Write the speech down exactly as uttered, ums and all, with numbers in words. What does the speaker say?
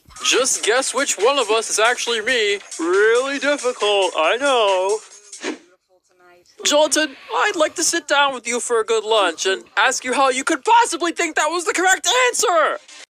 Just guess which one of us is actually me. Really difficult, I know. Jolton, I'd like to sit down with you for a good lunch and ask you how you could possibly think that was the correct answer!